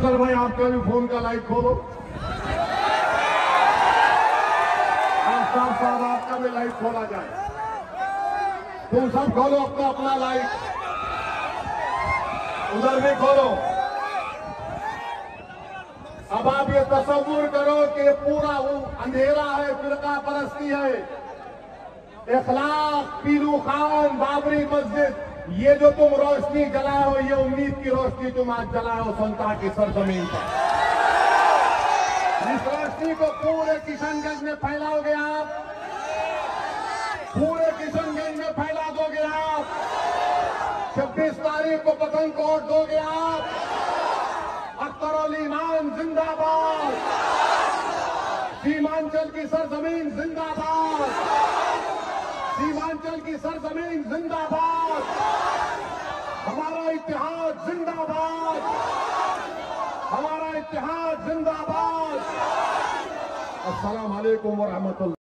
Sir भाई आपका भी फोन का लाइट खोलो। आफ्ताब साहब आपका भी लाइट खोला जाए। तुम सब खोलो अपना अपना लाइट, उधर भी खोलो। अब आप ये तस्वीर करो कि पूरा वो अंधेरा है, फिरका परस्ती है, इखलाक, पीलू खान, बाबरी मस्जिद, ये जो तुम रोशनी जलाए हो, ये उम्मीद की रोशनी तुम आज जलाए हो संता की सरजमीन पर। इस रोशनी को पूरे किशनगंज में फैलाओगे आप, पूरे किशनगंज में फैला दोगे आप। 26 तारीख को पठानकोट दोगे आप। अख्तर ईमान जिंदाबाद, सीमांचल की सरजमीन जिंदाबाद, सीमांचल की सरजमीन जिंदाबाद, हमारा इत्तेहाद जिंदाबाद, हमारा इत्तेहाद जिंदाबाद। अस्सलाम वालेकुम व रहमतुल्लाह।